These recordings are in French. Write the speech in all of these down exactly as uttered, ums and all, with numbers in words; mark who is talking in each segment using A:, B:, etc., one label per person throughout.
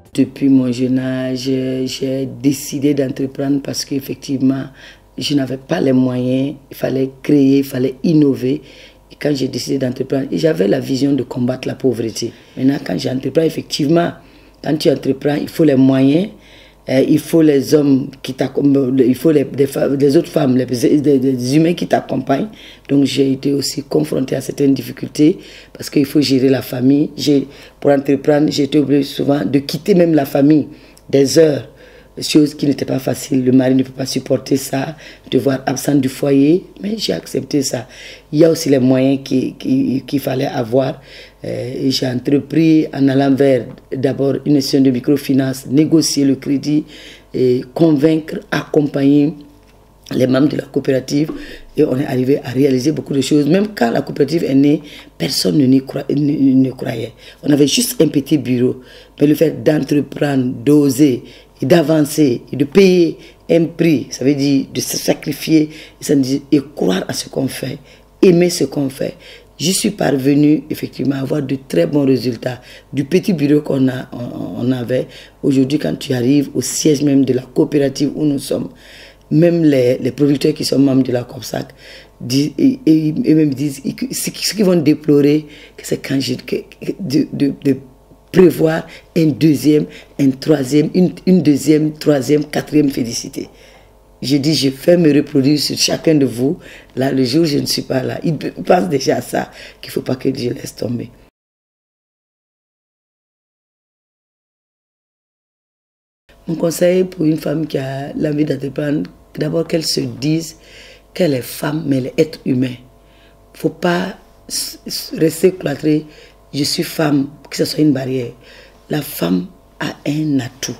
A: Depuis mon jeune âge, j'ai décidé d'entreprendre parce qu'effectivement, je n'avais pas les moyens, il fallait créer, il fallait innover. Et quand j'ai décidé d'entreprendre, j'avais la vision de combattre la pauvreté. Maintenant, quand j'entreprends, effectivement, quand tu entreprends, il faut les moyens, euh, il faut les hommes qui t'accompagnent, il faut les, des, des autres femmes, les, des, des humains qui t'accompagnent. Donc j'ai été aussi confrontée à certaines difficultés parce qu'il faut gérer la famille. Pour entreprendre, j'ai été obligée souvent de quitter même la famille des heures, chose qui n'était pas facile. Le mari ne peut pas supporter ça, devoir absent du foyer, mais j'ai accepté ça. Il y a aussi les moyens qu'il qui, qui fallait avoir. Euh, j'ai entrepris en allant vers d'abord une institution de microfinance, négocier le crédit, et convaincre, accompagner les membres de la coopérative, et on est arrivé à réaliser beaucoup de choses. Même quand la coopérative est née, personne ne, ne, ne, ne croyait. On avait juste un petit bureau, mais le fait d'entreprendre, d'oser, et d'avancer, et de payer un prix, ça veut dire de se sacrifier, et croire à ce qu'on fait, aimer ce qu'on fait. Je suis parvenue effectivement à avoir de très bons résultats. Du petit bureau qu'on a, on, on avait, aujourd'hui quand tu arrives au siège même de la coopérative où nous sommes, même les, les producteurs qui sont membres de la COPSAC, disent, et, et, et même disent, ce qu'ils vont déplorer, c'est quand je, que, de, de, de prévoir un deuxième, un troisième, une, une deuxième, troisième, quatrième félicité. Je dis, je vais me reproduire sur chacun de vous. Là, le jour où je ne suis pas là, ils pensent déjà à ça, qu'il ne faut pas que Dieu laisse tomber. Mon conseil pour une femme qui a l'envie d'entreprendre, d'abord qu'elle se dise qu'elle est femme, mais elle est être humain. Il ne faut pas rester cloîtrée. Je suis femme, que ce soit une barrière. La femme a un atout,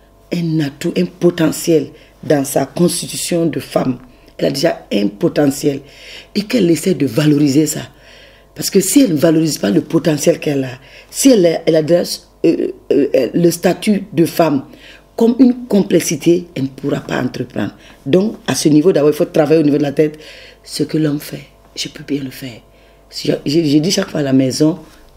A: un atout, un potentiel dans sa constitution de femme. Elle a déjà un potentiel et qu'elle essaie de valoriser ça. Parce que si elle ne valorise pas le potentiel qu'elle a, si elle, elle adresse euh, euh, le statut de femme comme une complexité, elle ne pourra pas entreprendre. Donc, à ce niveau, d'abord, il faut travailler au niveau de la tête. Ce que l'homme fait, je peux bien le faire. J'ai dit chaque fois à la maison,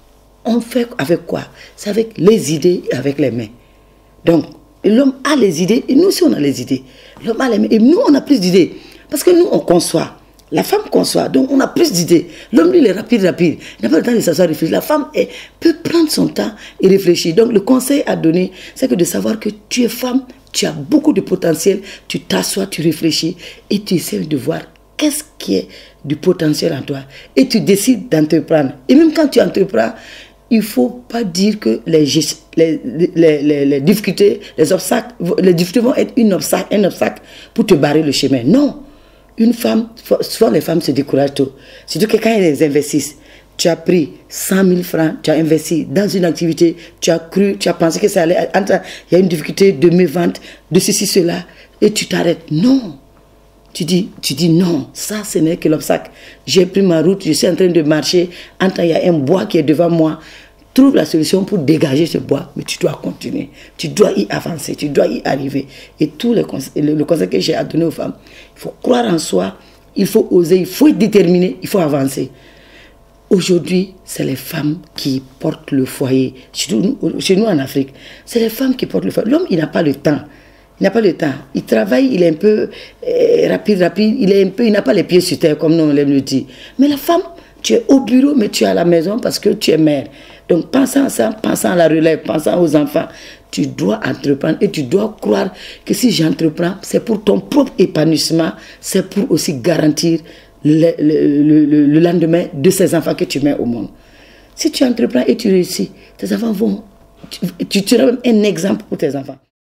A: on fait avec quoi? C'est avec les idées et avec les mains. Donc, l'homme a les idées et nous aussi on a les idées. L'homme a les mains et nous on a plus d'idées. Parce que nous on conçoit. La femme conçoit, donc on a plus d'idées. L'homme lui il est rapide, rapide. Il n'a pas le temps de s'asseoir et réfléchir. La femme elle, peut prendre son temps et réfléchir. Donc le conseil à donner, c'est que de savoir que tu es femme, tu as beaucoup de potentiel, tu t'assois, tu réfléchis et tu essaies de voir qu'est-ce qui est du potentiel en toi. Et tu décides d'entreprendre. Et même quand tu entreprends, il ne faut pas dire que les, les, les, les, les difficultés, les obstacles, les difficultés vont être une obstacle, un obstacle pour te barrer le chemin. Non. Une femme, souvent les femmes se découragent tôt. Surtout que quand elles investissent, tu as pris cent mille francs, tu as investi dans une activité, tu as cru, tu as pensé que ça allait, il y a une difficulté de mes ventes, de ceci, cela, et tu t'arrêtes. Non. Tu dis, tu dis non, ça ce n'est que l'obstacle. J'ai pris ma route, je suis en train de marcher, en temps il y a un bois qui est devant moi. Trouve la solution pour dégager ce bois, mais tu dois continuer, tu dois y avancer, tu dois y arriver. Et tout le conseil, le, le conseil que j'ai à donner aux femmes, il faut croire en soi, il faut oser, il faut être déterminé, il faut avancer. Aujourd'hui, c'est les femmes qui portent le foyer. Chez nous, chez nous en Afrique, c'est les femmes qui portent le foyer. L'homme, il n'a pas le temps. Il n'a pas le temps. Il travaille, il est un peu euh, rapide, rapide. Il est un peu, il n'a pas les pieds sur terre, comme nous on l'aime le dire. Mais la femme, tu es au bureau, mais tu es à la maison parce que tu es mère. Donc, pensant à ça, pensant à la relève, pensant aux enfants, tu dois entreprendre et tu dois croire que si j'entreprends, c'est pour ton propre épanouissement, c'est pour aussi garantir le, le, le, le lendemain de ces enfants que tu mets au monde. Si tu entreprends et tu réussis, tes enfants vont, tu, tu seras même un exemple pour tes enfants.